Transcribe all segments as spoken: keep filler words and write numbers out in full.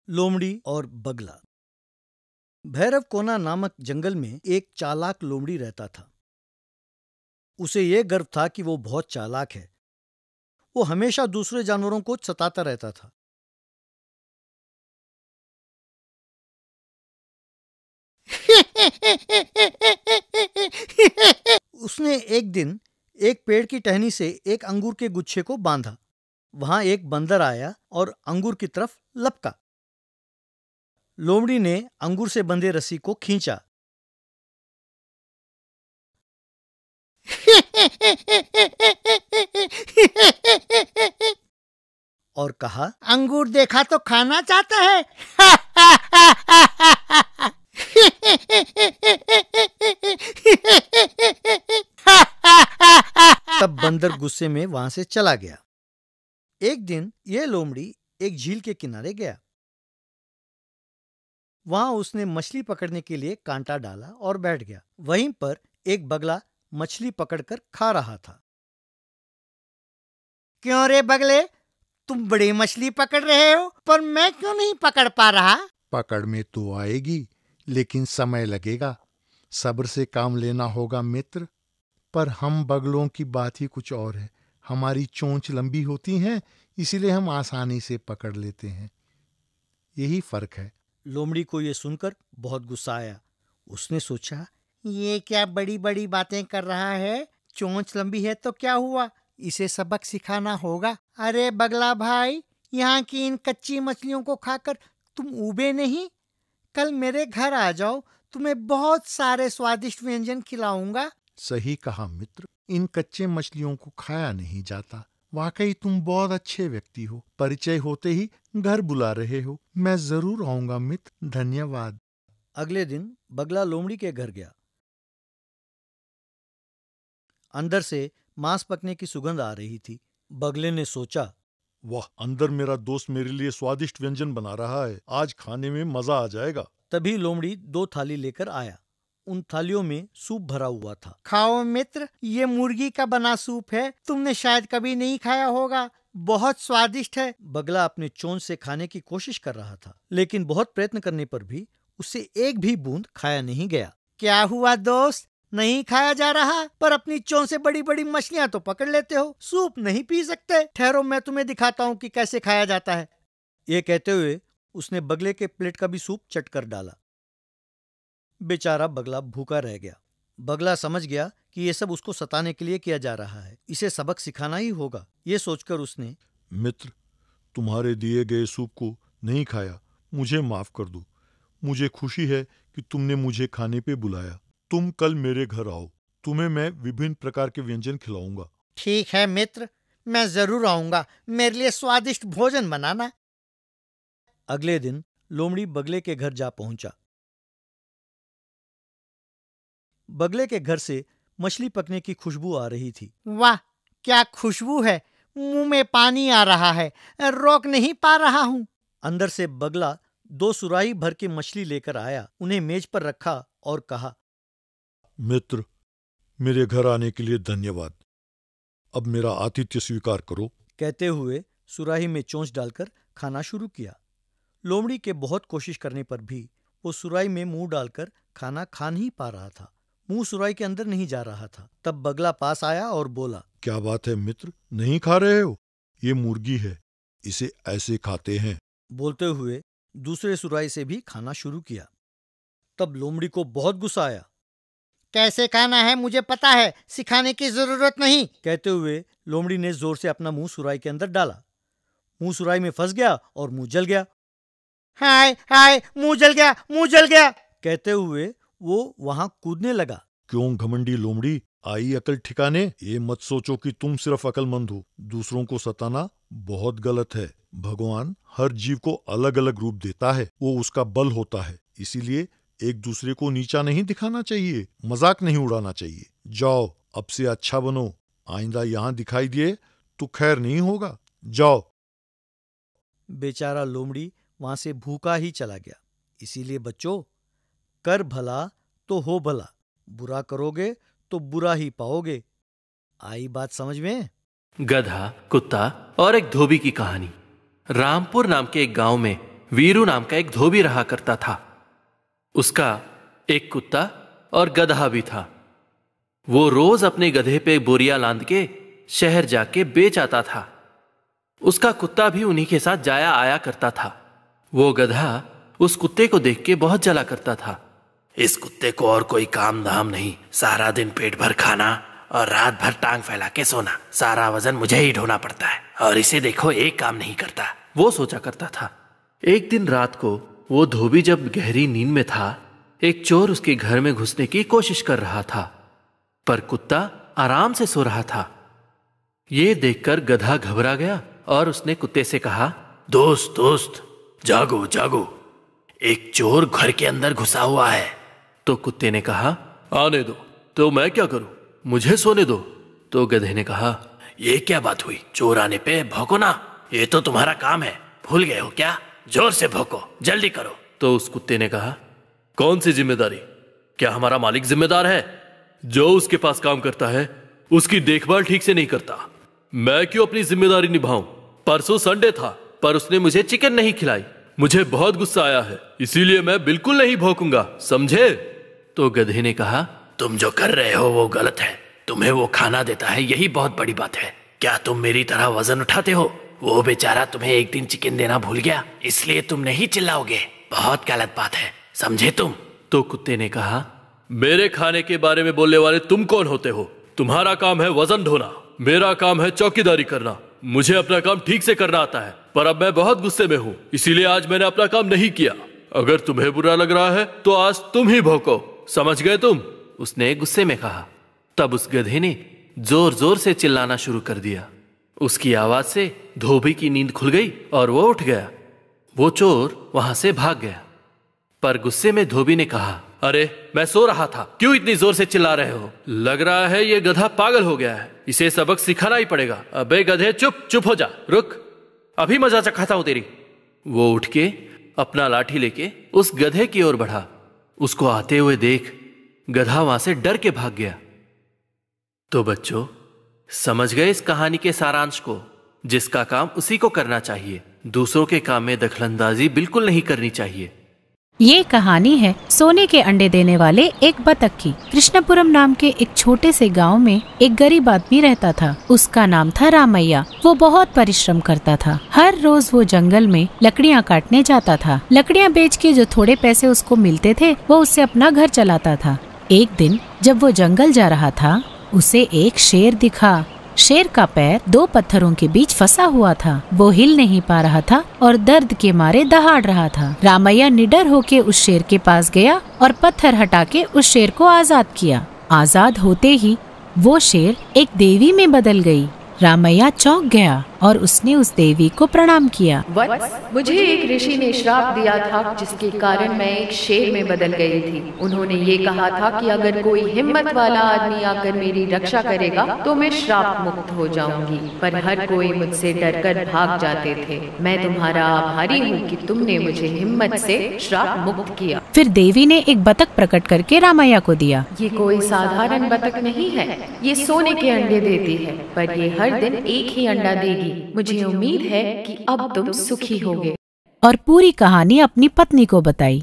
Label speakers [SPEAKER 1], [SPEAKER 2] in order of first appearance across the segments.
[SPEAKER 1] लोमड़ी और बगला। भैरव कोना नामक जंगल में एक चालाक लोमड़ी रहता था। उसे यह गर्व था कि वो बहुत चालाक है। वो हमेशा दूसरे जानवरों को सताता रहता था। उसने एक दिन एक पेड़ की टहनी से एक अंगूर के गुच्छे को बांधा। वहां एक बंदर आया और अंगूर की तरफ लपका। लोमड़ी ने अंगूर से बंधे रस्सी को खींचा। और कहा, अंगूर देखा तो खाना चाहता है। तब बंदर गुस्से में वहां से चला गया। एक दिन यह लोमड़ी एक झील के किनारे गया। वहां उसने मछली पकड़ने के लिए कांटा डाला और बैठ गया। वहीं पर एक बगला मछली पकड़कर खा रहा था। क्यों रे बगले, तुम बड़ी मछली पकड़ रहे हो, पर मैं क्यों नहीं पकड़ पा रहा?
[SPEAKER 2] पकड़ में तो आएगी, लेकिन समय लगेगा। सब्र से काम लेना होगा मित्र। पर हम बगलों की बात ही कुछ और है। हमारी चोंच लंबी होती है, इसीलिए हम आसानी से पकड़ लेते हैं। यही फर्क है।
[SPEAKER 1] लोमड़ी को यह सुनकर बहुत गुस्सा आया। उसने सोचा, ये क्या बड़ी बड़ी बातें कर रहा है। चोंच लंबी है तो क्या हुआ, इसे सबक सिखाना होगा। अरे बगला भाई, यहाँ की इन कच्ची मछलियों को खाकर तुम ऊबे नहीं? कल मेरे घर आ जाओ, तुम्हें बहुत सारे स्वादिष्ट व्यंजन खिलाऊंगा।
[SPEAKER 2] सही कहा मित्र, इन कच्चे मछलियों को खाया नहीं जाता। वाकई तुम बहुत अच्छे व्यक्ति हो। परिचय होते ही घर बुला रहे हो। मैं जरूर आऊंगा मित्र, धन्यवाद।
[SPEAKER 1] अगले दिन बगला लोमड़ी के घर गया। अंदर से मांस पकने की सुगंध आ रही थी। बगले ने सोचा,
[SPEAKER 3] वाह, अंदर मेरा दोस्त मेरे लिए स्वादिष्ट व्यंजन बना रहा है। आज खाने में मजा आ जाएगा।
[SPEAKER 1] तभी लोमड़ी दो थाली लेकर आया। उन थालियों में सूप भरा हुआ था। खाओ मित्र, ये मुर्गी का बना सूप है। तुमने शायद कभी नहीं खाया होगा। बहुत स्वादिष्ट है। बगला अपने चोंच से खाने की कोशिश कर रहा था, लेकिन बहुत प्रयत्न करने पर भी उससे एक भी बूंद खाया नहीं गया। क्या हुआ दोस्त, नहीं खाया जा रहा? पर अपनी चोंच से बड़ी बड़ी मछलियां तो पकड़ लेते हो, सूप नहीं पी सकते? ठहरो, मैं तुम्हें दिखाता हूँ कि कैसे खाया जाता है। ये कहते हुए उसने बगले के प्लेट का भी सूप चट कर डाला। बेचारा बगला भूखा रह गया। बगला समझ गया कि ये सब उसको सताने के लिए किया जा रहा है। इसे सबक सिखाना ही होगा। ये सोचकर उसने,
[SPEAKER 3] मित्र, तुम्हारे दिए गए सूप को नहीं खाया, मुझे माफ कर दो। मुझे खुशी है कि तुमने मुझे खाने पे बुलाया। तुम कल मेरे घर आओ, तुम्हें मैं विभिन्न प्रकार के व्यंजन खिलाऊंगा।
[SPEAKER 1] ठीक है मित्र, मैं जरूर आऊंगा। मेरे लिए स्वादिष्ट भोजन बनाना। अगले दिन लोमड़ी बगले के घर जा पहुंचा। बगले के घर से मछली पकने की खुशबू आ रही थी। वाह, क्या खुशबू है, मुंह में पानी आ रहा है, रोक नहीं पा रहा हूँ। अंदर से बगला दो सुराही भर के मछली लेकर आया, उन्हें मेज पर रखा और कहा,
[SPEAKER 3] मित्र, मेरे घर आने के लिए धन्यवाद। अब मेरा आतिथ्य स्वीकार करो। कहते
[SPEAKER 1] हुए सुराही में चोंच डालकर खाना शुरू किया। लोमड़ी के बहुत कोशिश करने पर भी वो सुराही में मुंह डालकर खाना खा नहीं पा रहा था। मुंह सुराही के अंदर नहीं जा रहा था। तब बगला पास आया और बोला,
[SPEAKER 3] क्या बात है मित्र, नहीं खा रहे हो? ये मुर्गी है, इसे ऐसे खाते हैं।
[SPEAKER 1] बोलते हुए दूसरे सुराही से भी खाना शुरू किया। तब लोमड़ी को बहुत गुस्सा आया। कैसे खाना है मुझे पता है, सिखाने की जरूरत नहीं। कहते हुए लोमड़ी ने जोर से अपना मुंह सुराही के अंदर डाला। मुंह सुराही में फंस गया और मुंह जल गया। हाय हाय, मुंह जल गया, मुंह जल गया। कहते हुए वो वहां कूदने लगा।
[SPEAKER 3] क्यों घमंडी लोमड़ी, आई अकल ठिकाने? ये मत सोचो कि तुम सिर्फ अकलमंद हो। दूसरों को सताना बहुत गलत है। भगवान हर जीव को अलग अलग रूप देता है, वो उसका बल होता है। इसीलिए एक दूसरे को नीचा नहीं दिखाना चाहिए, मजाक नहीं उड़ाना चाहिए। जाओ, अब से अच्छा बनो। आइंदा यहाँ दिखाई दिए तो खैर नहीं होगा। जाओ।
[SPEAKER 1] बेचारा लोमड़ी वहां से भूखा ही चला गया। इसीलिए बच्चों, कर भला तो हो भला, बुरा करोगे तो बुरा ही पाओगे। आई बात समझ में?
[SPEAKER 4] गधा, कुत्ता और एक धोबी की कहानी। रामपुर नाम के एक गांव में वीरू नाम का एक धोबी रहा करता था। उसका एक कुत्ता और गधा भी था। वो रोज अपने गधे पे बोरियां लांद के शहर जाके बेच आता था। उसका कुत्ता भी उन्हीं के साथ जाया आया करता था। वो गधा उस कुत्ते को देख के बहुत जला करता था। इस कुत्ते को और कोई काम धाम नहीं, सारा दिन पेट भर खाना और रात भर टांग फैला के सोना, सारा वजन मुझे ही ढोना पड़ता है और इसे देखो एक काम नहीं करता, वो सोचा करता था। एक दिन रात को वो धोबी जब गहरी नींद में था, एक चोर उसके घर में घुसने की कोशिश कर रहा था, पर कुत्ता आराम से सो रहा था। ये देखकर गधा घबरा गया और उसने कुत्ते से कहा, दोस्त दोस्त जागो जागो, एक चोर घर के अंदर घुसा हुआ है। तो कुत्ते ने कहा, आने दो, तो मैं क्या करूं, मुझे सोने दो। तो गधे ने कहा, ये क्या बात हुई, चोर आने पे भौंको ना, ये तो तुम्हारा काम है, भूल गए हो क्या, जोर से भौंको, जल्दी करो। तो उस कुत्ते ने कहा, कौन सी जिम्मेदारी, क्या हमारा मालिक जिम्मेदार है? जो उसके पास काम करता है उसकी देखभाल ठीक से नहीं करता, मैं क्यों अपनी जिम्मेदारी निभाऊं? परसों संडे था पर उसने मुझे चिकन नहीं खिलाई, मुझे बहुत गुस्सा आया है, इसीलिए मैं बिल्कुल नहीं भौंकूंगा, समझे? तो गधे ने कहा, तुम जो कर रहे हो वो गलत है, तुम्हें वो खाना देता है यही बहुत बड़ी बात है, क्या तुम मेरी तरह वजन उठाते हो? वो बेचारा तुम्हें एक दिन चिकन देना भूल गया, इसलिए तुम नहीं चिल्लाओगे, बहुत गलत बात है, समझे तुम? तो कुत्ते ने कहा, मेरे खाने के बारे में बोलने वाले तुम कौन होते हो? तुम्हारा काम है वजन ढोना, मेरा काम है चौकीदारी करना, मुझे अपना काम ठीक से करना आता है, पर अब मैं बहुत गुस्से में हूँ, इसीलिए आज मैंने अपना काम नहीं किया। अगर तुम्हें बुरा लग रहा है तो आज तुम ही भौंको, समझ गए तुम? उसने गुस्से में कहा। तब उस गधे ने जोर जोर से चिल्लाना शुरू कर दिया। उसकी आवाज से धोबी की नींद खुल गई और वो उठ गया। वो चोर वहां से भाग गया, पर गुस्से में धोबी ने कहा, अरे मैं सो रहा था, क्यों इतनी जोर से चिल्ला रहे हो? लग रहा है ये गधा पागल हो गया है, इसे सबक सिखाना ही पड़ेगा। अबे गधे, चुप चुप हो जा, रुक, अभी मजा चखाता हूं तेरी। वो उठ के अपना लाठी लेके उस गधे की ओर बढ़ा। उसको आते हुए देख गधा वहां से डर के भाग गया। तो बच्चों, समझ गए इस कहानी के सारांश को? जिसका काम उसी को करना चाहिए, दूसरों के काम में दखलंदाजी बिल्कुल नहीं करनी चाहिए।
[SPEAKER 5] ये कहानी है सोने के अंडे देने वाले एक बतख की। कृष्णपुरम नाम के एक छोटे से गांव में एक गरीब आदमी रहता था। उसका नाम था रामैया। वो बहुत परिश्रम करता था। हर रोज वो जंगल में लकड़ियाँ काटने जाता था। लकड़ियाँ बेच के जो थोड़े पैसे उसको मिलते थे वो उससे अपना घर चलाता था। एक दिन जब वो जंगल जा रहा था, उसे एक शेर दिखा। शेर का पैर दो पत्थरों के बीच फंसा हुआ था। वो हिल नहीं पा रहा था और दर्द के मारे दहाड़ रहा था। रामैया निडर होके उस शेर के पास गया और पत्थर हटा के उस शेर को आजाद किया। आजाद होते ही वो शेर एक देवी में बदल गई। रामैया चौंक गया और उसने उस देवी को प्रणाम किया।
[SPEAKER 6] वत्स, मुझे एक ऋषि ने श्राप दिया था जिसके कारण मैं एक शेर में बदल गई थी। उन्होंने ये कहा था कि अगर कोई हिम्मत वाला आदमी आकर मेरी रक्षा करेगा तो मैं श्राप मुक्त हो जाऊंगी, पर हर कोई मुझसे डरकर भाग जाते थे। मैं तुम्हारा आभारी हूँ कि तुमने मुझे हिम्मत से श्राप मुक्त किया।
[SPEAKER 5] फिर देवी ने एक बतख प्रकट करके रामैया को दिया।
[SPEAKER 6] ये कोई साधारण बतख नहीं है, ये सोने के अंडे देती है, पर ये हर दिन एक ही अंडा देगी। मुझे उम्मीद है कि अब तुम सुखी होगे।
[SPEAKER 5] और पूरी कहानी अपनी पत्नी को बताई।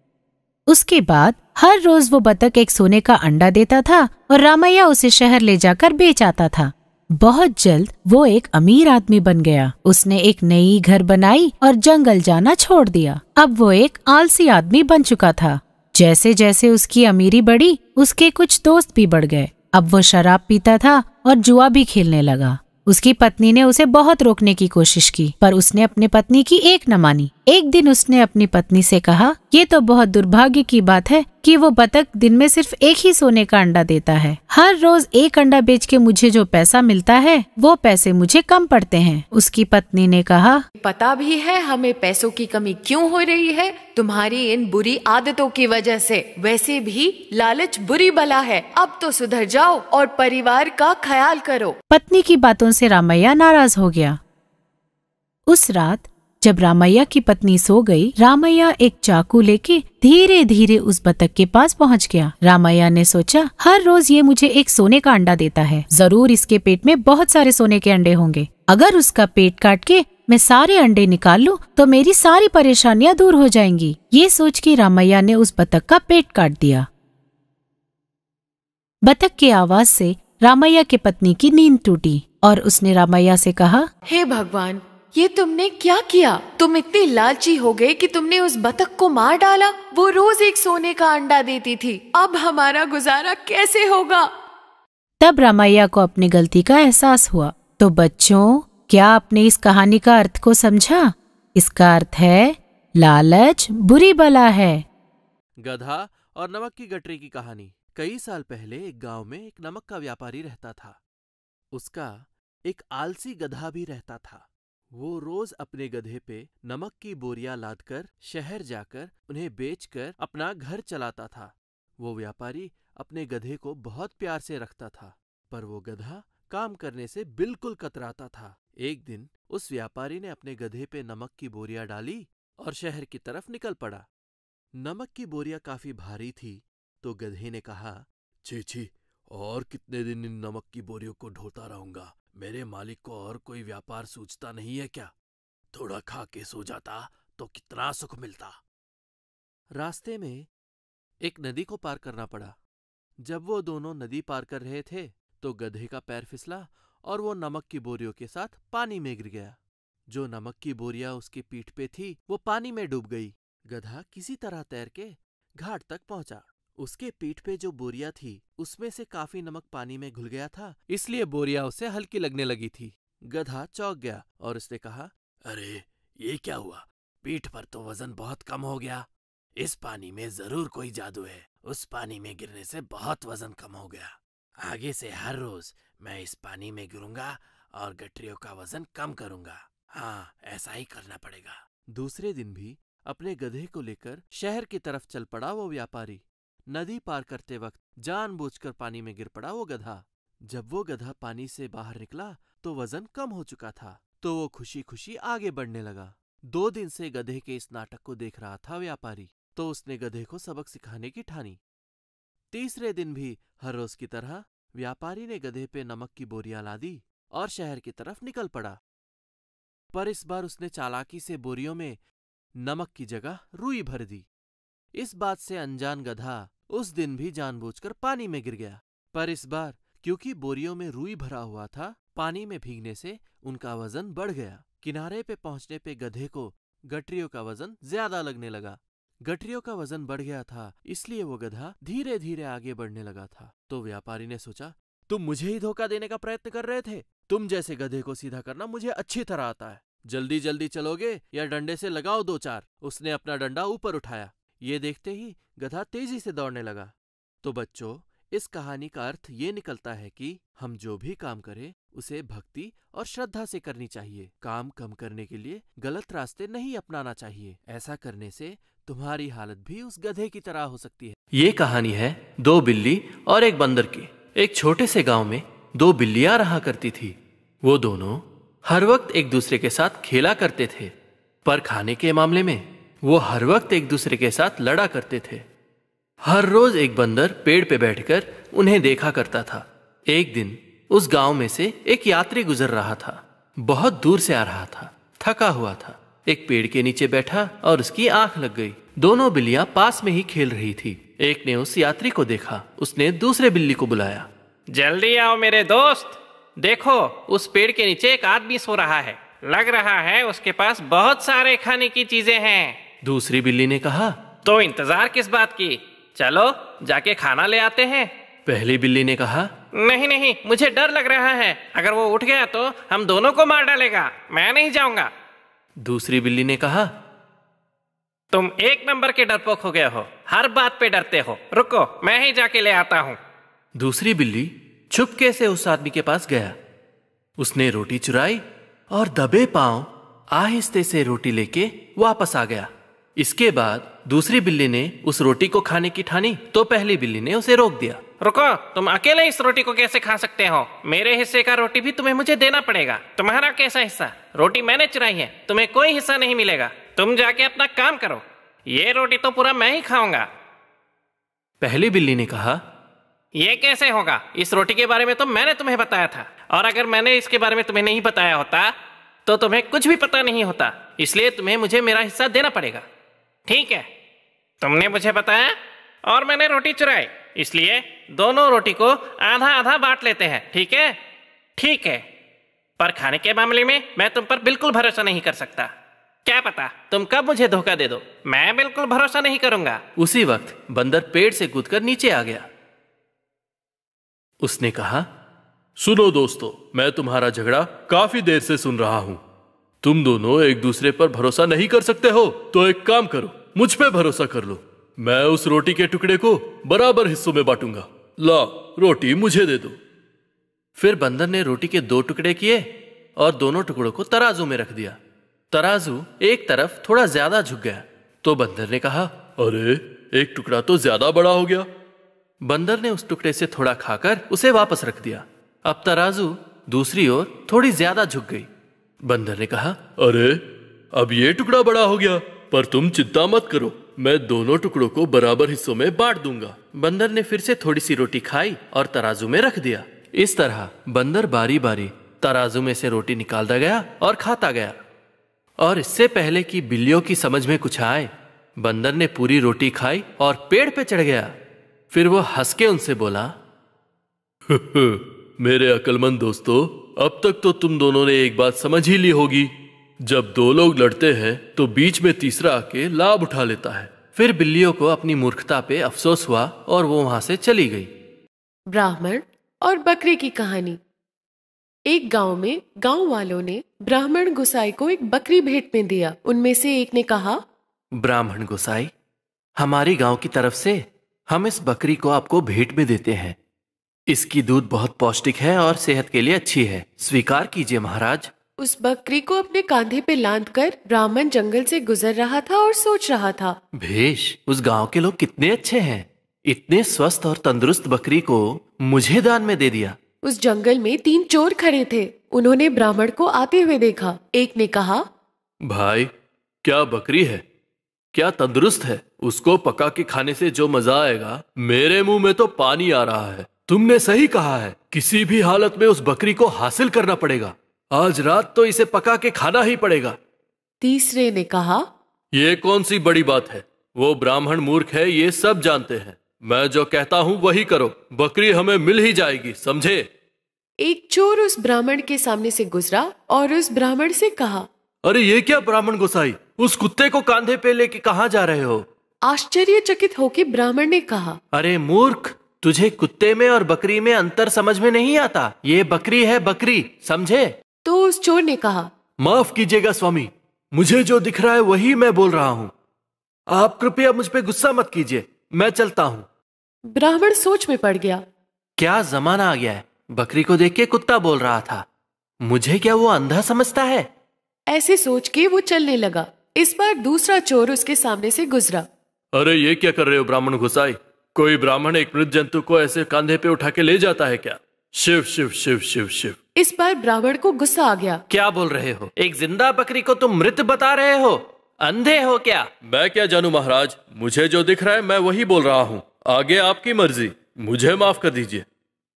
[SPEAKER 5] उसके बाद हर रोज वो बतख एक सोने का अंडा देता था और रामैया उसे शहर ले जाकर बेच आता था। बहुत जल्द वो एक अमीर आदमी बन गया। उसने एक नई घर बनाई और जंगल जाना छोड़ दिया। अब वो एक आलसी आदमी बन चुका था। जैसे जैसे उसकी अमीरी बढ़ी, उसके कुछ दोस्त भी बढ़ गए। अब वो शराब पीता था और जुआ भी खेलने लगा। उसकी पत्नी ने उसे बहुत रोकने की कोशिश की, पर उसने अपनी पत्नी की एक न मानी। एक दिन उसने अपनी पत्नी से कहा, ये तो बहुत दुर्भाग्य की बात है कि वो बतख दिन में सिर्फ एक ही सोने का अंडा देता है। हर रोज एक अंडा बेच के मुझे जो पैसा मिलता है वो पैसे मुझे कम पड़ते हैं। उसकी पत्नी ने कहा,
[SPEAKER 6] पता भी है हमें पैसों की कमी क्यों हो रही है? तुम्हारी इन बुरी आदतों की वजह से। वैसे भी लालच बुरी बला है, अब तो सुधर जाओ और परिवार का ख्याल करो।
[SPEAKER 5] पत्नी की बातों से रामैया नाराज हो गया। उस रात जब रामैया की पत्नी सो गई, रामैया एक चाकू लेके धीरे धीरे उस बतख के पास पहुंच गया। रामैया ने सोचा, हर रोज ये मुझे एक सोने का अंडा देता है, जरूर इसके पेट में बहुत सारे सोने के अंडे होंगे। अगर उसका पेट काट के मैं सारे अंडे निकाल लूं तो मेरी सारी परेशानियां दूर हो जाएंगी। ये सोच के रामैया ने उस बतख का पेट काट दिया। बतख की आवाज से रामैया की पत्नी की नींद टूटी और उसने रामैया से कहा,
[SPEAKER 6] हे भगवान, ये तुमने क्या किया? तुम इतने लालची हो गए कि तुमने उस बतख को मार डाला। वो रोज एक सोने का अंडा देती थी। अब हमारा गुजारा कैसे होगा?
[SPEAKER 5] तब रामैया को अपनी गलती का एहसास हुआ। तो बच्चों, क्या आपने इस कहानी का अर्थ को समझा? इसका अर्थ है लालच बुरी बला है।
[SPEAKER 4] गधा और नमक की गठरी की कहानी। कई साल पहले एक गांव में एक नमक का व्यापारी रहता था। उसका एक आलसी गधा भी रहता था। वो रोज अपने गधे पे नमक की बोरियां लादकर शहर जाकर उन्हें बेचकर अपना घर चलाता था। वो व्यापारी अपने गधे को बहुत प्यार से रखता था, पर वो गधा काम करने से बिल्कुल कतराता था। एक दिन उस व्यापारी ने अपने गधे पे नमक की बोरियां डाली और शहर की तरफ निकल पड़ा। नमक की बोरियां काफी भारी थी, तो गधे ने कहा, छी छी, और कितने दिन इन नमक की बोरियों को ढोता रहूंगा। मेरे मालिक को और कोई व्यापार सूझता नहीं है क्या? थोड़ा खा के सो जाता तो कितना सुख मिलता। रास्ते में एक नदी को पार करना पड़ा। जब वो दोनों नदी पार कर रहे थे तो गधे का पैर फिसला और वो नमक की बोरियों के साथ पानी में गिर गया। जो नमक की बोरियां उसकी पीठ पे थी वो पानी में डूब गई। गधा किसी तरह तैर के घाट तक पहुंचा। उसके पीठ पे जो बोरियां थी उसमें से काफी नमक पानी में घुल गया था, इसलिए बोरियां उसे हल्की लगने लगी थी। गधा चौंक गया और उसने कहा, अरे ये क्या हुआ? पीठ पर तो वजन बहुत कम हो गया। इस पानी में जरूर कोई जादू है। उस पानी में गिरने से बहुत वजन कम हो गया। आगे से हर रोज मैं इस पानी में गिरूंगा और गठरियों का वजन कम करूंगा। हाँ, ऐसा ही करना पड़ेगा। दूसरे दिन भी अपने गधे को लेकर शहर की तरफ चल पड़ा वो व्यापारी। नदी पार करते वक्त जानबूझकर पानी में गिर पड़ा वो गधा। जब वो गधा पानी से बाहर निकला तो वजन कम हो चुका था, तो वो खुशी खुशी आगे बढ़ने लगा। दो दिन से गधे के इस नाटक को देख रहा था व्यापारी, तो उसने गधे को सबक सिखाने की ठानी। तीसरे दिन भी हर रोज की तरह व्यापारी ने गधे पे नमक की बोरियां लादी और शहर की तरफ निकल पड़ा। पर इस बार उसने चालाकी से बोरियों में नमक की जगह रुई भर दी। इस बात से अनजान गधा उस दिन भी जानबूझकर पानी में गिर गया। पर इस बार क्योंकि बोरियों में रुई भरा हुआ था, पानी में भीगने से उनका वजन बढ़ गया। किनारे पे पहुंचने पे गधे को गठरियों का वजन ज्यादा लगने लगा। गठरियों का वजन बढ़ गया था, इसलिए वो गधा धीरे धीरे आगे बढ़ने लगा था। तो व्यापारी ने सोचा, तुम मुझे ही धोखा देने का प्रयत्न कर रहे थे। तुम जैसे गधे को सीधा करना मुझे अच्छी तरह आता है। जल्दी जल्दी चलोगे या डंडे से लगाओ दो चार। उसने अपना डंडा ऊपर उठाया। ये देखते ही गधा तेजी से दौड़ने लगा। तो बच्चों, इस कहानी का अर्थ ये निकलता है कि हम जो भी काम करें उसे भक्ति और श्रद्धा से करनी चाहिए। काम कम करने के लिए गलत रास्ते नहीं अपनाना चाहिए। ऐसा करने से तुम्हारी हालत भी उस गधे की तरह हो सकती है। ये कहानी है दो बिल्ली और एक बंदर की। एक छोटे से गांव में दो बिल्लियां रहा करती थी। वो दोनों हर वक्त एक दूसरे के साथ खेला करते थे, पर खाने के मामले में वो हर वक्त एक दूसरे के साथ लड़ा करते थे। हर रोज एक बंदर पेड़ पे बैठकर उन्हें देखा करता था। एक दिन उस गांव में से एक यात्री गुजर रहा था। बहुत दूर से आ रहा था, थका हुआ था। एक पेड़ के नीचे बैठा और उसकी आंख लग गई। दोनों बिल्लियां पास में ही खेल रही थी। एक ने उस यात्री को देखा। उसने दूसरे बिल्ली को बुलाया,
[SPEAKER 7] जल्दी आओ मेरे दोस्त, देखो उस पेड़ के नीचे एक आदमी सो रहा है। लग रहा है उसके पास बहुत सारे खाने की चीजें हैं।
[SPEAKER 4] दूसरी बिल्ली ने कहा,
[SPEAKER 7] तो इंतजार किस बात की, चलो जाके खाना ले आते हैं।
[SPEAKER 4] पहली बिल्ली ने कहा,
[SPEAKER 7] नहीं नहीं, मुझे डर लग रहा है। अगर वो उठ गया तो हम दोनों को मार डालेगा। मैं नहीं जाऊंगा।
[SPEAKER 4] दूसरी बिल्ली ने कहा,
[SPEAKER 7] तुम एक नंबर के डरपोक हो गए हो, हर बात पे डरते हो। रुको, मैं ही जाके ले आता हूँ।
[SPEAKER 4] दूसरी बिल्ली चुपके से उस आदमी के पास गया। उसने रोटी चुराई और दबे पांव आहिस्ते से रोटी लेके वापस आ गया। इसके बाद दूसरी बिल्ली ने उस रोटी को खाने की ठानी, तो पहली बिल्ली ने उसे रोक दिया।
[SPEAKER 7] रुको, तुम अकेले इस रोटी को कैसे खा सकते हो? मेरे हिस्से का रोटी भी तुम्हें मुझे देना पड़ेगा। तुम्हारा कैसा हिस्सा? रोटी मैंने चुराई है, तुम्हें कोई हिस्सा नहीं मिलेगा। तुम जाके अपना काम करो, ये रोटी तो पूरा मैं ही खाऊंगा।
[SPEAKER 4] पहली बिल्ली ने कहा,
[SPEAKER 7] ये कैसे होगा? इस रोटी के बारे में तो मैंने तुम्हें बताया था, और अगर मैंने इसके बारे में तुम्हें नहीं बताया होता तो तुम्हें कुछ भी पता नहीं होता, इसलिए तुम्हें मुझे मेरा हिस्सा देना पड़ेगा। ठीक है, तुमने मुझे बताया और मैंने रोटी चुराई, इसलिए दोनों रोटी को आधा आधा बांट लेते हैं। ठीक है? ठीक है, पर खाने के मामले में मैं तुम पर बिल्कुल भरोसा नहीं कर सकता। क्या पता तुम कब मुझे धोखा दे दो। मैं बिल्कुल भरोसा नहीं करूंगा।
[SPEAKER 4] उसी वक्त बंदर पेड़ से कूदकर नीचे आ गया। उसने कहा, सुनो दोस्तों, मैं तुम्हारा झगड़ा काफी देर से सुन रहा हूं। तुम दोनों एक दूसरे पर भरोसा नहीं कर सकते हो, तो एक काम करो, मुझ पे भरोसा कर लो। मैं उस रोटी के टुकड़े को बराबर हिस्सों में बांटूंगा। ला, रोटी मुझे दे दो। फिर बंदर ने रोटी के दो टुकड़े किए और दोनों टुकड़ों को तराजू में रख दिया। तराजू एक तरफ थोड़ा ज्यादा झुक गया तो बंदर ने कहा, अरे एक टुकड़ा तो ज्यादा बड़ा हो गया। बंदर ने उस टुकड़े से थोड़ा खाकर उसे वापस रख दिया। अब तराजू दूसरी ओर थोड़ी ज्यादा झुक गई। बंदर ने कहा, अरे अब ये टुकड़ा बड़ा हो गया, पर तुम चिंता मत करो, मैं दोनों टुकड़ों को बराबर हिस्सों में बांट दूंगा। बंदर ने फिर से थोड़ी सी रोटी खाई और तराजू में रख दिया। इस तरह बंदर बारी बारी तराजू में से रोटी निकालता गया और खाता गया। और इससे पहले कि बिल्लियों की समझ में कुछ आए, बंदर ने पूरी रोटी खाई और पेड़ पे चढ़ गया। फिर वो हंस के उनसे बोला, मेरे अक्लमंद दोस्तों, अब तक तो तुम दोनों ने एक बात समझ ही ली होगी, जब दो लोग लड़ते हैं तो बीच में तीसरा आके लाभ उठा लेता है। फिर बिल्लियों को अपनी मूर्खता पे अफसोस हुआ और वो वहां से चली गई।
[SPEAKER 6] ब्राह्मण और बकरे की कहानी। एक गांव में गांव वालों ने ब्राह्मण गोसाई को एक बकरी भेंट में दिया। उनमें से एक ने कहा,
[SPEAKER 4] ब्राह्मण गोसाई, हमारी गांव की तरफ से हम इस बकरी को आपको भेंट में देते हैं। इसकी दूध बहुत पौष्टिक है और सेहत के लिए अच्छी है, स्वीकार कीजिए महाराज।
[SPEAKER 6] उस बकरी को अपने कांधे पे लांद कर ब्राह्मण जंगल से गुजर रहा था और सोच रहा था,
[SPEAKER 4] भेष, उस गांव के लोग कितने अच्छे हैं, इतने स्वस्थ और तंदुरुस्त बकरी को मुझे दान में दे दिया।
[SPEAKER 6] उस जंगल में तीन चोर खड़े थे। उन्होंने ब्राह्मण को आते हुए देखा। एक ने कहा,
[SPEAKER 4] भाई, क्या बकरी है, क्या तंदुरुस्त है, उसको पका के खाने से जो मजा आएगा, मेरे मुंह में तो पानी आ रहा है। तुमने सही कहा है, किसी भी हालत में उस बकरी को हासिल करना पड़ेगा। आज रात तो इसे पका के खाना ही पड़ेगा।
[SPEAKER 6] तीसरे ने कहा,
[SPEAKER 4] ये कौन सी बड़ी बात है, वो ब्राह्मण मूर्ख है, ये सब जानते हैं। मैं जो कहता हूँ वही करो, बकरी हमें मिल ही जाएगी, समझे।
[SPEAKER 6] एक चोर उस ब्राह्मण के सामने से गुजरा और उस ब्राह्मण से कहा,
[SPEAKER 4] अरे ये क्या ब्राह्मण गोसाई, उस कुत्ते को कांधे पे लेके कहाँ जा रहे हो।
[SPEAKER 6] आश्चर्यचकित होकर ब्राह्मण ने कहा,
[SPEAKER 4] अरे मूर्ख, तुझे कुत्ते में और बकरी में अंतर समझ में नहीं आता। ये बकरी है, बकरी, समझे।
[SPEAKER 6] तो उस चोर ने कहा,
[SPEAKER 4] माफ कीजिएगा स्वामी, मुझे जो दिख रहा है वही मैं बोल रहा हूँ। आप कृपया मुझ पे गुस्सा मत कीजिए, मैं चलता हूँ।
[SPEAKER 6] ब्राह्मण सोच में पड़ गया।
[SPEAKER 4] क्या जमाना आ गया है, बकरी को देख के कुत्ता बोल रहा था, मुझे क्या वो अंधा समझता है।
[SPEAKER 6] ऐसे सोच के वो चलने लगा। इस बार दूसरा चोर उसके सामने से गुजरा।
[SPEAKER 4] अरे ये क्या कर रहे हो ब्राह्मण गोसाई, कोई ब्राह्मण एक मृत जंतु को ऐसे कांधे पे उठा के ले जाता है क्या। शिव शिव शिव शिव शिव।
[SPEAKER 6] इस बार ब्राह्मण को गुस्सा आ गया।
[SPEAKER 4] क्या बोल रहे हो, एक जिंदा बकरी को तुम मृत बता रहे हो, अंधे हो क्या। मैं क्या जानू महाराज, मुझे जो दिख रहा है मैं वही बोल रहा हूँ, आगे आपकी मर्जी, मुझे माफ कर दीजिए।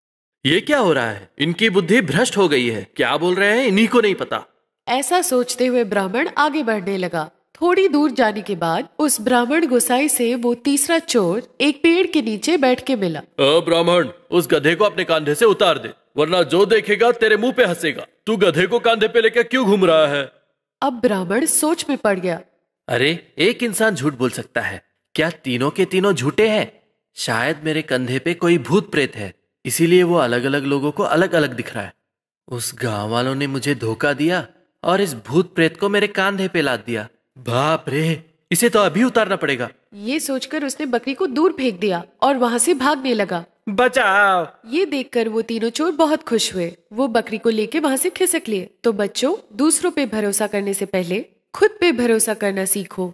[SPEAKER 4] ये क्या हो रहा है, इनकी बुद्धि भ्रष्ट हो गई है, क्या बोल रहे हैं इन्हीं को नहीं पता।
[SPEAKER 6] ऐसा सोचते हुए ब्राह्मण आगे बढ़ने लगा। थोड़ी दूर जाने के बाद उस ब्राह्मण गोसाई से वो तीसरा चोर एक पेड़ के नीचे बैठ के मिला।
[SPEAKER 4] अ ब्राह्मण, उस गधे को अपने कांधे से उतार दे, वरना जो देखेगा तेरे मुंह पे हंसेगा। तू गधे को कांधे पे लेकर क्यों घूम रहा है।
[SPEAKER 6] अब ब्राह्मण सोच में पड़ गया।
[SPEAKER 4] अरे एक इंसान झूठ बोल सकता है, क्या तीनों के तीनों झूठे हैं। शायद मेरे कंधे पे कोई भूत प्रेत है, इसीलिए वो अलग अलग लोगों को अलग अलग दिख रहा है। उस गांव वालों ने मुझे धोखा दिया और इस भूत प्रेत को मेरे कांधे पे लाद दिया। बाप रे, इसे तो अभी उतारना पड़ेगा।
[SPEAKER 6] ये सोचकर उसने बकरी को दूर फेंक दिया और वहाँ से भागने लगा।
[SPEAKER 7] बचाओ।
[SPEAKER 6] ये देखकर वो तीनों चोर बहुत खुश हुए। वो बकरी को लेके वहाँ से खिसक लिए। तो बच्चों, दूसरों पे भरोसा करने से पहले खुद पे भरोसा करना सीखो।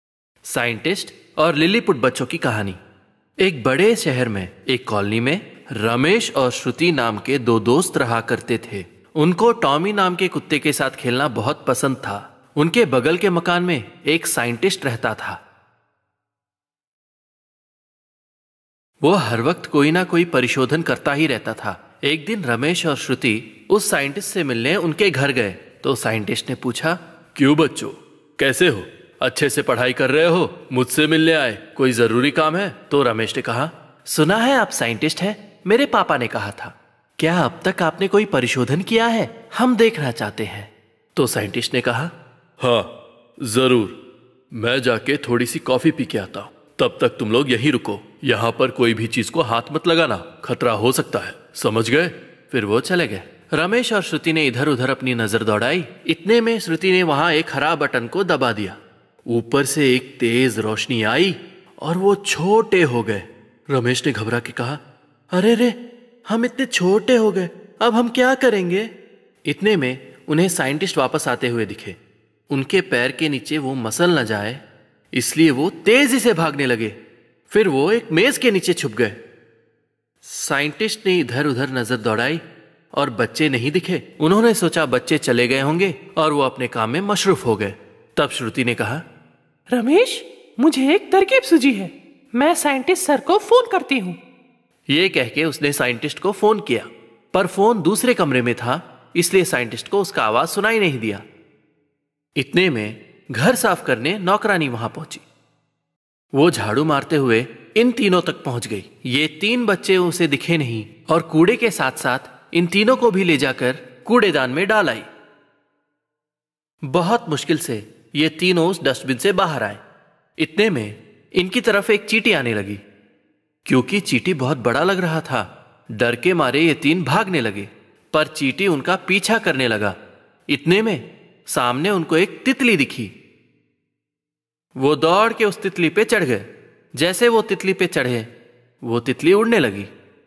[SPEAKER 4] साइंटिस्ट और लिलीपुट बच्चों की कहानी। एक बड़े शहर में एक कॉलोनी में रमेश और श्रुति नाम के दो दोस्त रहा करते थे। उनको टॉमी नाम के कुत्ते के साथ खेलना बहुत पसंद था। उनके बगल के मकान में एक साइंटिस्ट रहता था। वो हर वक्त कोई ना कोई परिशोधन करता ही रहता था। एक दिन रमेश और श्रुति उस साइंटिस्ट से मिलने उनके घर गए। तो साइंटिस्ट ने पूछा, क्यों बच्चों, कैसे हो? अच्छे से पढ़ाई कर रहे हो? मुझसे मिलने आए, कोई जरूरी काम है? तो रमेश ने कहा, सुना है आप साइंटिस्ट हैं, मेरे पापा ने कहा था। क्या अब तक आपने कोई परिशोधन किया है? हम देखना चाहते हैं। तो साइंटिस्ट ने कहा, हाँ जरूर, मैं जाके थोड़ी सी कॉफी पी के आता हूं, तब तक तुम लोग यहीं रुको, यहां पर कोई भी चीज को हाथ मत लगाना, खतरा हो सकता है, समझ गए? फिर वो चले गए। रमेश और श्रुति ने इधर उधर अपनी नजर दौड़ाई। इतने में श्रुति ने वहां एक हरा बटन को दबा दिया। ऊपर से एक तेज रोशनी आई और वो छोटे हो गए। रमेश ने घबरा के कहा, अरे रे, हम इतने छोटे हो गए, अब हम क्या करेंगे? इतने में उन्हें साइंटिस्ट वापस आते हुए दिखे। उनके पैर के नीचे वो मसल न जाए, इसलिए वो तेजी से भागने लगे। फिर वो एक मेज के नीचे छुप गए। साइंटिस्ट ने इधर उधर नजर दौड़ाई और बच्चे नहीं दिखे। उन्होंने सोचा बच्चे चले गए होंगे और वो अपने काम में मशरूफ हो गए। तब श्रुति ने कहा,
[SPEAKER 7] रमेश, मुझे एक तरकीब सूझी है, मैं साइंटिस्ट सर को फोन करती हूँ।
[SPEAKER 4] ये कह के उसने साइंटिस्ट को फोन किया, पर फोन दूसरे कमरे में था, इसलिए साइंटिस्ट को उसका आवाज सुनाई नहीं दिया। इतने में घर साफ करने नौकरानी वहां पहुंची। वो झाड़ू मारते हुए इन तीनों तक पहुंच गई। ये तीन बच्चे उसे दिखे नहीं और कूड़े के साथ साथ इन तीनों को भी ले जाकर कूड़ेदान में डाल आई। बहुत मुश्किल से ये तीनों उस डस्टबिन से बाहर आए। इतने में इनकी तरफ एक चींटी आने लगी। क्योंकि चींटी बहुत बड़ा लग रहा था, डर के मारे ये तीन भागने लगे, पर चींटी उनका पीछा करने लगा। इतने में सामने उनको एक तितली दिखी। वो दौड़ के उस तितली पे चढ़ गए। जैसे वो तितली पे चढ़े, वो तितली उड़ने लगी।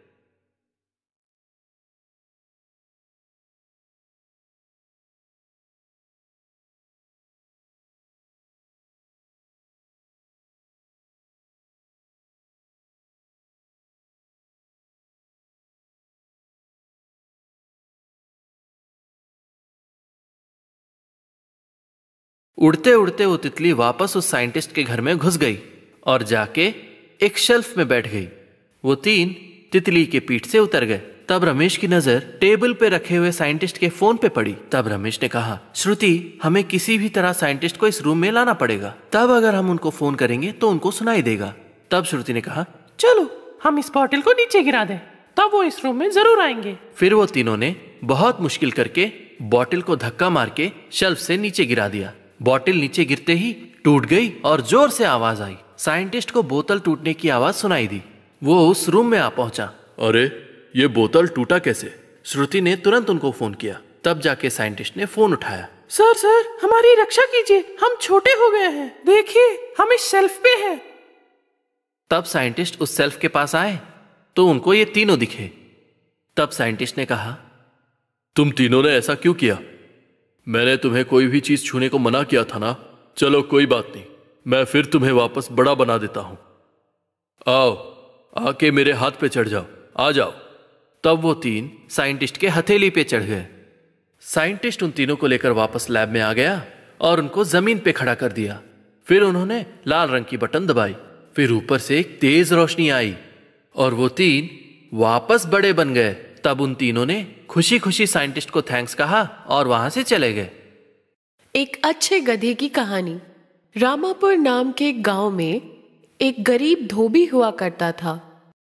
[SPEAKER 4] उड़ते उड़ते वो तितली वापस उस साइंटिस्ट के घर में घुस गई और जाके एक शेल्फ में बैठ गई। वो तीन तितली के पीठ से उतर गए। तब रमेश की नजर टेबल पे रखे हुए साइंटिस्ट के फोन पे पड़ी। तब रमेश ने कहा, श्रुति, हमें किसी भी तरह साइंटिस्ट को इस रूम में लाना पड़ेगा, तब अगर हम उनको फोन करेंगे तो उनको सुनाई देगा। तब श्रुति ने कहा,
[SPEAKER 7] चलो हम इस बॉटल को नीचे गिरा दें, तब वो इस रूम में जरूर आएंगे।
[SPEAKER 4] फिर वो तीनों ने बहुत मुश्किल करके बॉटल को धक्का मार के शेल्फ से नीचे गिरा दिया। बॉटल नीचे गिरते ही टूट गई और जोर से आवाज आई। साइंटिस्ट को बोतल टूटने की आवाज सुनाई दी। वो उस रूम में आ पहुंचा।
[SPEAKER 3] अरे, ये बोतल टूटा कैसे?
[SPEAKER 4] श्रुति ने तुरंत उनको फोन किया। तब जाके साइंटिस्ट ने फोन उठाया।
[SPEAKER 7] सर सर हमारी रक्षा कीजिए, हम छोटे हो गए हैं, देखिए हम इस शेल्फ पे हैं।
[SPEAKER 4] तब साइंटिस्ट उस शेल्फ के पास आए तो उनको ये तीनों दिखे। तब साइंटिस्ट ने कहा,
[SPEAKER 3] तुम तीनों ने ऐसा क्यों किया? मैंने तुम्हें कोई भी चीज छूने को मना किया था ना? चलो कोई बात नहीं, मैं फिर तुम्हें वापस बड़ा बना देता हूं। आओ, आके मेरे हाथ पे चढ़ जाओ, आ जाओ।
[SPEAKER 4] तब वो तीन साइंटिस्ट के हथेली पे चढ़ गए। साइंटिस्ट उन तीनों को लेकर वापस लैब में आ गया और उनको जमीन पे खड़ा कर दिया। फिर उन्होंने लाल रंग की बटन दबाई। फिर ऊपर से एक तेज रोशनी आई और वो तीन वापस बड़े बन गए। तब उन तीनों ने खुशी खुशी साइंटिस्ट को थैंक्स कहा और वहां से चले गए।
[SPEAKER 6] एक अच्छे गधे की कहानी। रामापुर नाम के गांव में एक गरीब धोबी हुआ करता था।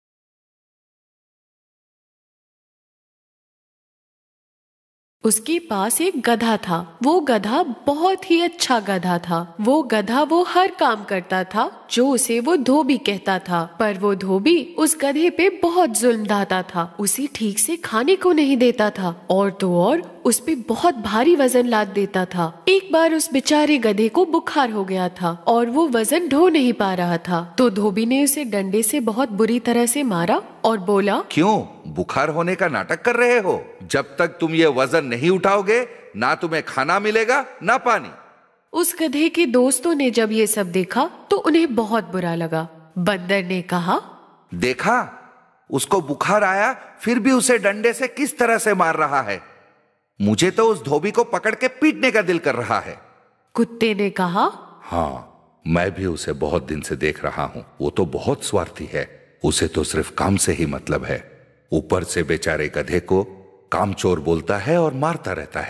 [SPEAKER 6] उसके पास एक गधा था। वो गधा बहुत ही अच्छा गधा था। वो गधा वो हर काम करता था जो उसे वो धोबी कहता था, पर वो धोबी उस गधे पे बहुत जुल्म ढाता था। उसे ठीक से खाने को नहीं देता था और तो और उस पे बहुत भारी वजन लाद देता था। एक बार उस बेचारे गधे को बुखार हो गया था और वो वजन ढो नहीं पा रहा था, तो धोबी ने उसे डंडे से बहुत बुरी तरह से मारा और बोला,
[SPEAKER 8] क्यों बुखार होने का नाटक कर रहे हो? जब तक तुम ये वजन नहीं उठाओगे ना तुम्हें खाना मिलेगा ना पानी।
[SPEAKER 6] उस गधे के दोस्तों ने जब ये सब देखा तो उन्हें बहुत बुरा लगा। बंदर ने कहा,
[SPEAKER 8] देखा, उसको बुखार आया फिर भी उसे डंडे से किस तरह से मार रहा है। मुझे तो उस धोबी को पकड़ के पीटने का दिल कर रहा है।
[SPEAKER 6] कुत्ते ने कहा,
[SPEAKER 8] हाँ, मैं भी उसे बहुत दिन से देख रहा हूं। वो तो बहुत स्वार्थी है, उसे तो सिर्फ काम से ही मतलब है। ऊपर से बेचारे गधे को कामचोर बोलता है और मारता रहता है।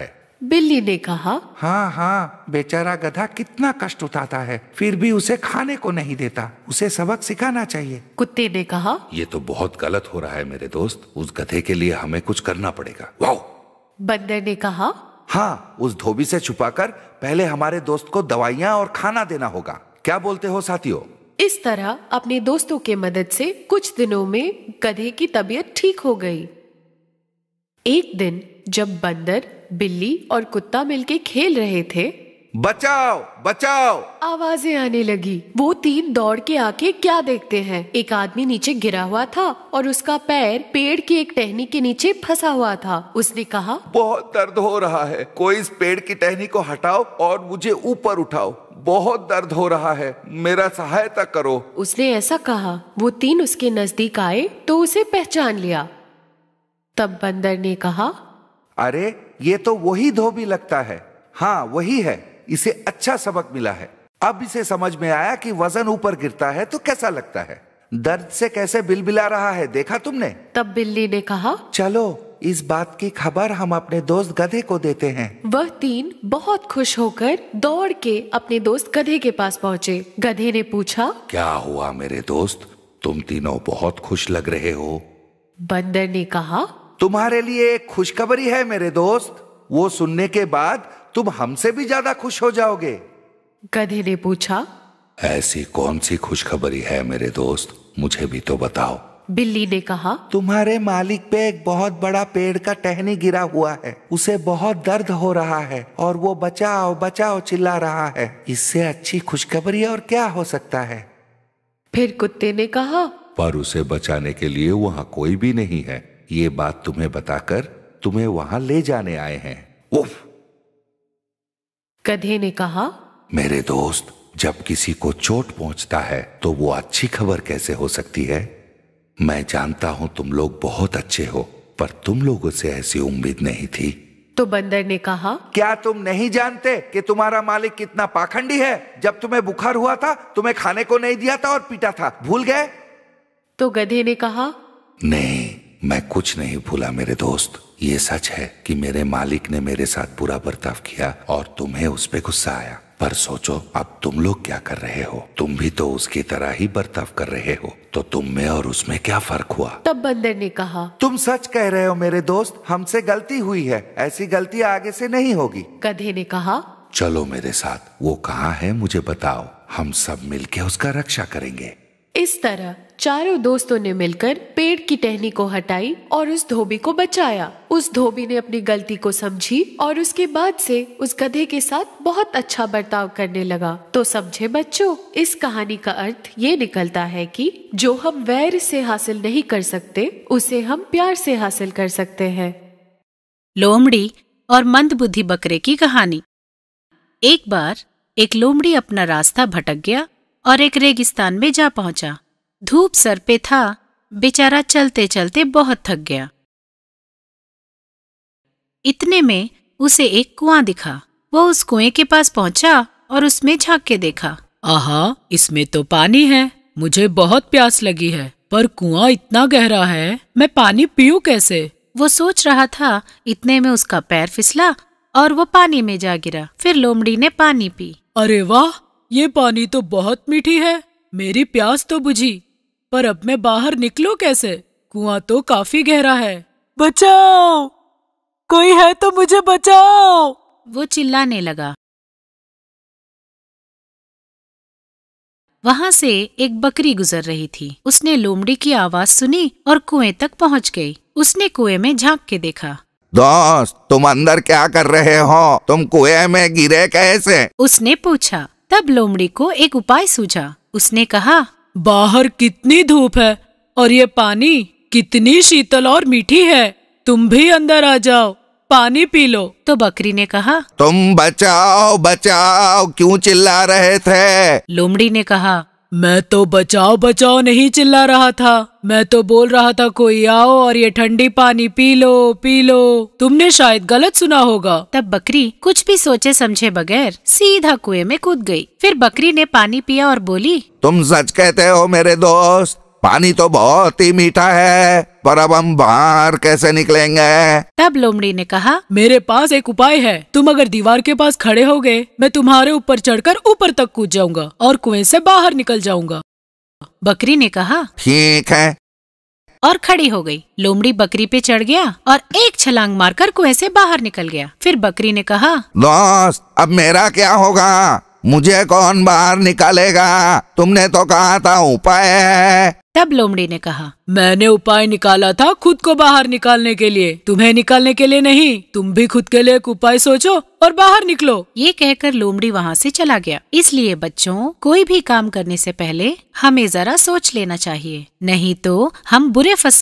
[SPEAKER 6] बिल्ली ने कहा,
[SPEAKER 8] हाँ हाँ, बेचारा गधा कितना कष्ट उठाता है, फिर भी उसे खाने को नहीं देता। उसे सबक सिखाना चाहिए।
[SPEAKER 6] कुत्ते ने कहा,
[SPEAKER 8] ये तो बहुत गलत हो रहा है मेरे दोस्त। उस गधे के लिए हमें कुछ करना पड़ेगा। वाह!
[SPEAKER 6] बंदर ने कहा,
[SPEAKER 8] हाँ, उस धोबी से छुपाकर पहले हमारे दोस्त को दवाइयाँ और खाना देना होगा। क्या बोलते हो साथियों?
[SPEAKER 6] इस तरह अपने दोस्तों के मदद से कुछ दिनों में गधे की तबीयत ठीक हो गई। एक दिन जब बंदर, बिल्ली और कुत्ता मिलके खेल रहे थे,
[SPEAKER 8] बचाओ बचाओ,
[SPEAKER 6] आवाजें आने लगी। वो तीन दौड़ के आके क्या देखते हैं, एक आदमी नीचे गिरा हुआ था और उसका पैर पेड़ की एक टहनी के नीचे फंसा हुआ था। उसने कहा,
[SPEAKER 8] बहुत दर्द हो रहा है, कोई इस पेड़ की टहनी को हटाओ और मुझे ऊपर उठाओ। बहुत दर्द हो रहा है, मेरा सहायता करो।
[SPEAKER 6] उसने ऐसा कहा। वो तीन उसके नजदीक आए तो उसे पहचान लिया। तब बंदर ने कहा, अरे
[SPEAKER 8] ये तो वही धोबी लगता है। हाँ वही है, इसे अच्छा सबक मिला है। अब इसे समझ में आया कि वजन ऊपर गिरता है तो कैसा लगता है। दर्द से कैसे बिलबिला रहा है, देखा तुमने?
[SPEAKER 6] तब बिल्ली ने कहा,
[SPEAKER 8] चलो इस बात की खबर हम अपने दोस्त गधे को देते हैं।
[SPEAKER 6] वह तीन बहुत खुश होकर दौड़ के अपने दोस्त गधे के पास पहुँचे। गधे ने पूछा,
[SPEAKER 8] क्या हुआ मेरे दोस्त, तुम तीनों बहुत खुश लग रहे हो।
[SPEAKER 6] बंदर ने कहा,
[SPEAKER 8] तुम्हारे लिए एक खुशखबरी है मेरे दोस्त। वो सुनने के बाद तुम हमसे भी ज्यादा खुश हो जाओगे।
[SPEAKER 6] गधे ने पूछा,
[SPEAKER 8] ऐसी कौन सी खुशखबरी है मेरे दोस्त, मुझे भी तो बताओ।
[SPEAKER 6] बिल्ली ने कहा,
[SPEAKER 8] तुम्हारे मालिक पे एक बहुत बड़ा पेड़ का टहनी गिरा हुआ है। उसे बहुत दर्द हो रहा है और वो बचाओ बचाओ चिल्ला रहा है। इससे अच्छी खुशखबरी और क्या हो सकता है।
[SPEAKER 6] फिर कुत्ते ने कहा,
[SPEAKER 8] पर उसे बचाने के लिए वहाँ कोई भी नहीं है। ये बात तुम्हें बताकर तुम्हें वहाँ ले जाने आए हैं। उफ!
[SPEAKER 6] गधे ने कहा,
[SPEAKER 8] मेरे दोस्त, जब किसी को चोट पहुंचता है तो वो अच्छी खबर कैसे हो सकती है। मैं जानता हूं तुम लोग बहुत अच्छे हो, पर तुम लोगों से ऐसी उम्मीद नहीं थी।
[SPEAKER 6] तो बंदर ने कहा,
[SPEAKER 8] क्या तुम नहीं जानते कि तुम्हारा मालिक कितना पाखंडी है। जब तुम्हें बुखार हुआ था तुम्हें खाने को नहीं दिया था और पीटा था, भूल गए?
[SPEAKER 6] तो गधे ने कहा,
[SPEAKER 8] नहीं, मैं कुछ नहीं भूला मेरे दोस्त। ये सच है कि मेरे मालिक ने मेरे साथ बुरा बर्ताव किया और तुम्हें उस पे गुस्सा आया। पर सोचो अब तुम लोग क्या कर रहे हो। तुम भी तो उसकी तरह ही बर्ताव कर रहे हो, तो तुम में और उसमें क्या फर्क हुआ?
[SPEAKER 6] तब बंदर ने कहा,
[SPEAKER 8] तुम सच कह रहे हो मेरे दोस्त, हमसे गलती हुई है। ऐसी गलती आगे से नहीं होगी।
[SPEAKER 6] गधे ने कहा,
[SPEAKER 8] चलो मेरे साथ, वो कहाँ है मुझे बताओ, हम सब मिलके उसका रक्षा करेंगे।
[SPEAKER 6] इस तरह चारों दोस्तों ने मिलकर पेड़ की टहनी को हटाई और उस धोबी को बचाया। उस धोबी ने अपनी गलती को समझी और उसके बाद से उस गधे के साथ बहुत अच्छा बर्ताव करने लगा। तो समझे बच्चों, इस कहानी का अर्थ ये निकलता है कि जो हम वैर से हासिल नहीं कर सकते उसे हम प्यार से हासिल कर सकते हैं।
[SPEAKER 5] लोमड़ी और मंदबुद्धि बकरे की कहानी। एक बार एक लोमड़ी अपना रास्ता भटक गया और एक रेगिस्तान में जा पहुंचा। धूप सर पे था, बेचारा चलते चलते बहुत थक गया। इतने में उसे एक कुआं दिखा। वो उस कुएं के पास पहुंचा और उसमें झांक के देखा।
[SPEAKER 9] आहा, इसमें तो पानी है। मुझे बहुत प्यास लगी है, पर कुआं इतना गहरा है, मैं पानी पीऊं कैसे?
[SPEAKER 5] वो सोच रहा था, इतने में उसका पैर फिसला और वो पानी में जा गिरा। फिर लोमड़ी ने पानी पी।
[SPEAKER 9] अरे वाह, ये पानी तो बहुत मीठी है। मेरी प्यास तो बुझी, पर अब मैं बाहर निकलूं कैसे? कुआं तो काफी गहरा है। बचाओ, कोई है तो मुझे बचाओ!
[SPEAKER 5] वो चिल्लाने लगा। वहां से एक बकरी गुजर रही थी। उसने लोमड़ी की आवाज सुनी और कुएं तक पहुंच गई। उसने कुएं में झांक के देखा।
[SPEAKER 8] दोस्त, तुम अंदर क्या कर रहे हो? तुम कुएं में गिरे कैसे?
[SPEAKER 5] उसने पूछा। तब लोमड़ी को एक उपाय सूझा। उसने कहा,
[SPEAKER 9] बाहर कितनी धूप है और ये पानी कितनी शीतल और मीठी है। तुम भी अंदर आ जाओ, पानी पी लो।
[SPEAKER 5] तो बकरी ने कहा,
[SPEAKER 8] तुम बचाओ बचाओ क्यों चिल्ला रहे थे?
[SPEAKER 5] लोमड़ी ने कहा,
[SPEAKER 9] मैं तो बचाओ बचाओ नहीं चिल्ला रहा था। मैं तो बोल रहा था कोई आओ और ये ठंडी पानी पी लो पी लो। तुमने शायद गलत सुना होगा।
[SPEAKER 5] तब बकरी कुछ भी सोचे समझे बगैर सीधा कुएं में कूद गई। फिर बकरी ने पानी पिया और बोली,
[SPEAKER 8] तुम सच कहते हो मेरे दोस्त, पानी तो बहुत ही मीठा है। पर अब हम बाहर कैसे निकलेंगे?
[SPEAKER 5] तब लोमड़ी ने कहा,
[SPEAKER 9] मेरे पास एक उपाय है। तुम अगर दीवार के पास खड़े हो गए, मैं तुम्हारे ऊपर चढ़कर ऊपर तक कूद जाऊंगा और कुएं से बाहर निकल जाऊंगा।
[SPEAKER 5] बकरी ने कहा,
[SPEAKER 8] ठीक है,
[SPEAKER 5] और खड़ी हो गई। लोमड़ी बकरी पे चढ़ गया और एक छलांग मारकर कुएं से बाहर निकल गया। फिर बकरी ने कहा,
[SPEAKER 8] दोस्त अब मेरा क्या होगा? मुझे कौन बाहर निकालेगा? तुमने तो कहा था उपाय है।
[SPEAKER 5] तब लोमड़ी ने कहा,
[SPEAKER 9] मैंने उपाय निकाला था खुद को बाहर निकालने के लिए, तुम्हें निकालने के लिए नहीं। तुम भी खुद के लिए एक उपाय सोचो और बाहर निकलो।
[SPEAKER 5] ये कहकर लोमड़ी वहाँ से चला गया। इसलिए बच्चों, कोई भी काम करने से पहले हमें जरा सोच लेना चाहिए, नहीं तो हम बुरे फंस